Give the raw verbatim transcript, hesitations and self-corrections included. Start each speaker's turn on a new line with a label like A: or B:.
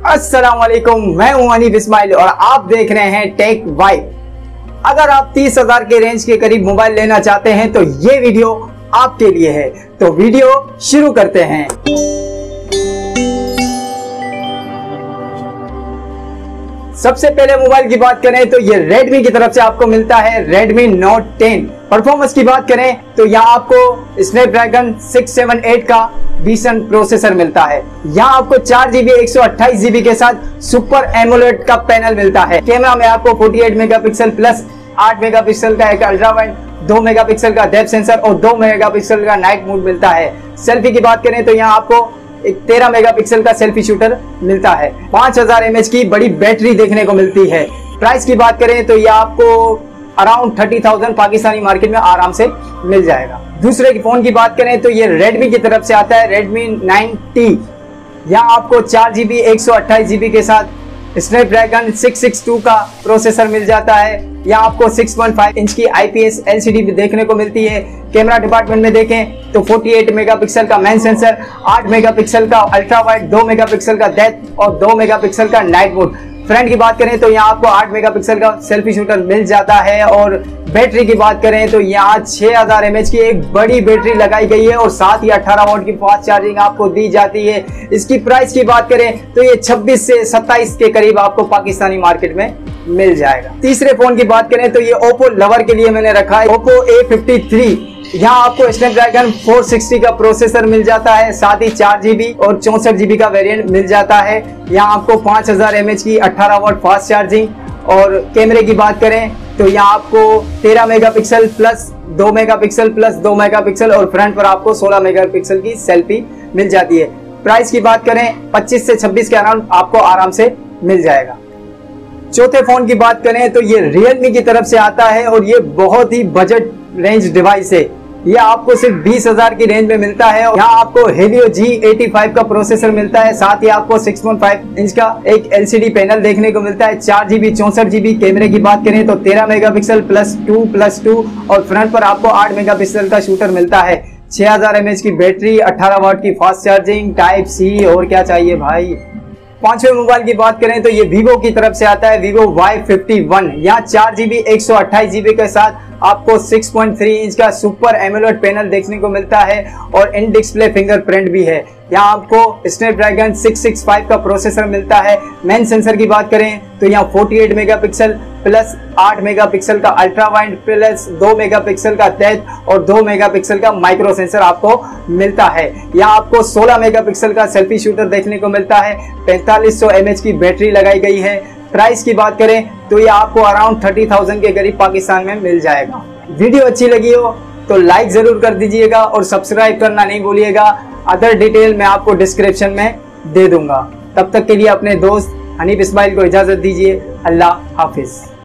A: अस्सलाम वालेकुम, मैं हूं हनीफ इस्माइल और आप देख रहे हैं टेक वाइब। अगर आप तीस हजार के रेंज के करीब मोबाइल लेना चाहते हैं तो ये वीडियो आपके लिए है। तो वीडियो शुरू करते हैं। सबसे पहले मोबाइल की बात करें तो ये Redmi की तरफ से आपको मिलता है Redmi Note टेन। परफॉर्मेंस की बात करें तो यहाँ आपको स्नैपड्रैगन सिक्स सेवन एट का डिसेंट प्रोसेसर मिलता है। यहाँ आपको चार जीबी एक सौ अट्ठाईस जीबी के साथ सुपर एमोलेड का पैनल मिलता है। कैमरा में आपको अड़तालीस मेगापिक्सल प्लस आठ मेगापिक्सल का एक अल्ट्रा वाइड, दो मेगापिक्सल का डेप्थ सेंसर और दो मेगापिक्सल का नाइट मोड मिलता है। सेल्फी की बात करें तो यहाँ आपको एक तेरह मेगापिक्सल का सेल्फी शूटर मिलता है। पांच हजार एम एच की बड़ी बैटरी देखने को मिलती है। प्राइस की बात करें तो ये आपको around thirty thousand Pakistani market में आराम से मिल जाएगा। दूसरे की फोन की बात करें तो ये Redmi की तरफ से आता है Redmi नाइन टी। यहाँ आपको चार जीबी एक सौ अट्ठाईस जीबी के साथ स्नैपड्रैगन सिक्स सिक्स टू का प्रोसेसर मिल जाता है। यहाँ आपको सिक्स पॉइंट फाइव इंच की आईपीएस एलसीडी भी देखने को मिलती है। कैमरा डिपार्टमेंट में देखें तो अड़तालीस मेगापिक्सल का मेन सेंसर, आठ मेगापिक्सल का अल्ट्रा वाइड, दो मेगापिक्सल का डेप्थ और दो मेगापिक्सल का नाइट मोड। फ्रंट की बात करें तो यहाँ आपको आठ मेगापिक्सल का सेल्फी शूटर मिल जाता है। और बैटरी की बात करें तो यहाँ छह हजार एम एच की एक बड़ी बैटरी लगाई गई है और साथ ही अठारह वोल्ट की फास्ट चार्जिंग आपको दी जाती है। इसकी प्राइस की बात करें तो ये छब्बीस से सत्ताईस के करीब आपको पाकिस्तानी मार्केट में मिल जाएगा। तीसरे फोन की बात करें तो ये ओप्पो लवर के लिए मैंने रखा है ओप्पो ए फिफ्टी थ्री। यहाँ आपको स्नैपड्रैगन फोर सिक्सटी का प्रोसेसर मिल जाता है। साथ ही चार जीबी और चौसठ जीबी का वेरिएंट मिल जाता है। यहाँ आपको पांच हजार एम एच की अठारह वोल्ट फास्ट चार्जिंग। और कैमरे की बात करें तो यहाँ आपको तेरह मेगापिक्सल प्लस दो मेगापिक्सल प्लस दो मेगापिक्सल और फ्रंट पर आपको सोलह मेगापिक्सल की सेल्फी मिल जाती है। प्राइस की बात करें पच्चीस से छब्बीस के अराउंड आपको आराम से मिल जाएगा। चौथे फोन की बात करें तो ये Realme की तरफ से आता है और ये बहुत ही बजट रेंज डिवाइस है। ये आपको सिर्फ बीस हजार की रेंज में मिलता है। यहाँ आपको Helio जी एटी फाइव का प्रोसेसर मिलता है। साथ ही आपको सिक्स पॉइंट फाइव इंच का एक एलसीडी पैनल देखने को मिलता है। चार जीबी चौसठ जीबी। कैमरे की बात करें तो तेरह megapixel plus two plus two और फ्रंट पर आपको आठ मेगापिक्सल का शूटर मिलता है। छह हजार एम एच की बैटरी, अठारह वाट की फास्ट चार्जिंग, टाइप सी, और क्या चाहिए भाई। पांचवें मोबाइल की बात करें तो ये Vivo की तरफ से आता है Vivo वाई फिफ्टी वन। यहाँ चार जीबी एक सौ अट्ठाईस जीबी के साथ आपको सिक्स पॉइंट थ्री इंच का सुपर एमोलेड पैनल देखने को मिलता है और इन डिस्प्ले फिंगरप्रिंट भी है। यहाँ आपको स्नैपड्रैगन सिक्स सिक्स फाइव का प्रोसेसर मिलता है। मेन सेंसर की बात करें तो यहाँ अड़तालीस मेगापिक्सल प्लस आठ मेगापिक्सल का अल्ट्रा वाइड प्लस दो मेगापिक्सल का डेप्थ और दो मेगापिक्सल का माइक्रो सेंसर आपको मिलता है। यहाँ आपको सोलह मेगापिक्सल का सेल्फी शूटर देखने को मिलता है। पैंतालीस सौ एम एच की बैटरी लगाई गई है। प्राइस की बात करें तो ये आपको अराउंड थर्टी थाउजेंड के करीब पाकिस्तान में मिल जाएगा। वीडियो अच्छी लगी हो तो लाइक जरूर कर दीजिएगा और सब्सक्राइब करना नहीं भूलिएगा। अदर डिटेल मैं आपको डिस्क्रिप्शन में दे दूंगा। तब तक के लिए अपने दोस्त हनीफ इस्माइल को इजाजत दीजिए। अल्लाह हाफिज।